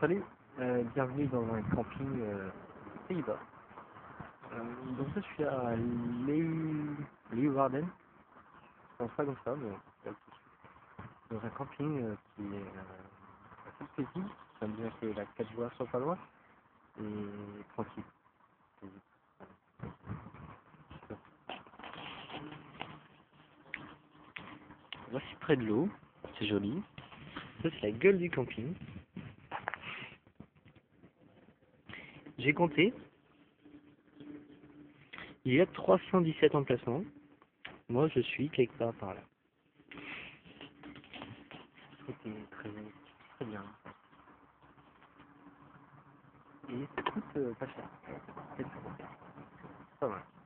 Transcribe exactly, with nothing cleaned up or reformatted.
Salut, euh, bienvenue dans un camping euh, aux Pays-Bas. Euh, donc là, je suis à Leeuwarden. Je pense pas comme ça, mais c'est dans un camping euh, qui est euh, assez paisible. J'aime bien que la quatre voies soit pas loin et tranquille. Voici près de l'eau, c'est joli. Ça, c'est la gueule du camping. J'ai compté. Il y a trois cent dix-sept emplacements. Moi, je suis quelque part par là. C'était très, très bien. Et ça coûte euh, pas cher. C'est pas mal.